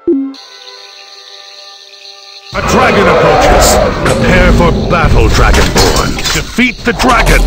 A dragon approaches. Prepare for battle, Dragonborn. Defeat the dragon!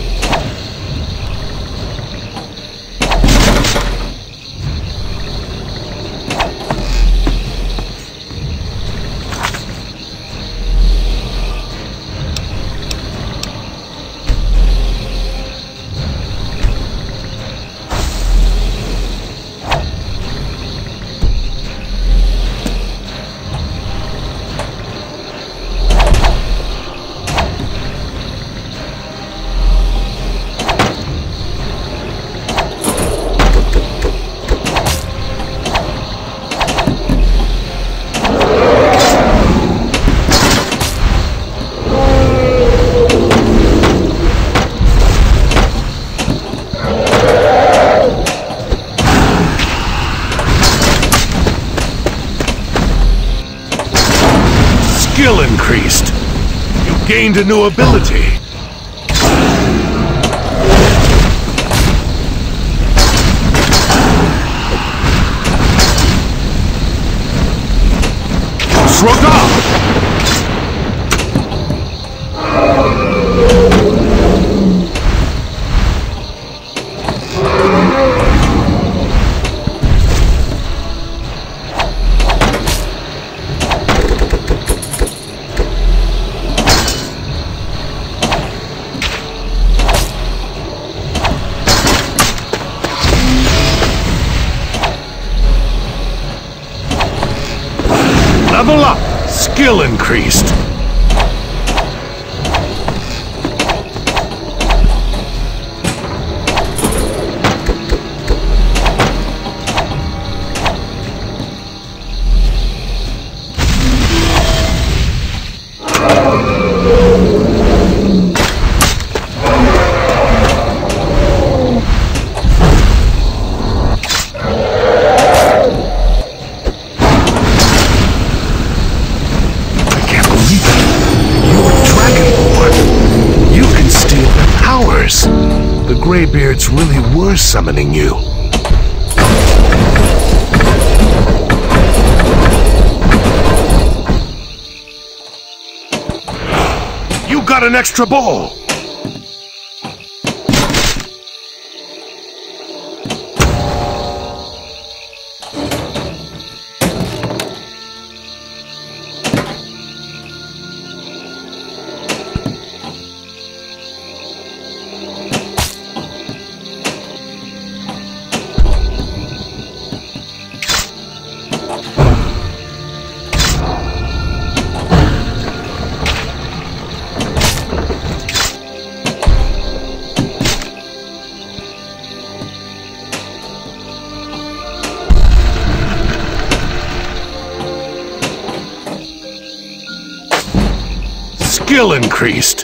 Skill increased. You gained a new ability. Srogar! Level up! Skill increased! The Greybeards really were summoning you. You got an extra ball! Skill increased.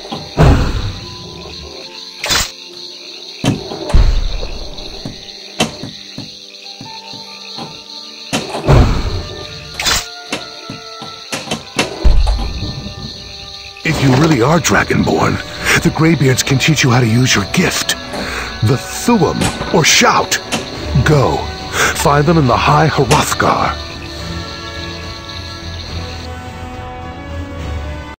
If you really are Dragonborn, the Greybeards can teach you how to use your gift. The Thu'um, or Shout. Go. Find them in the High Hrothgar.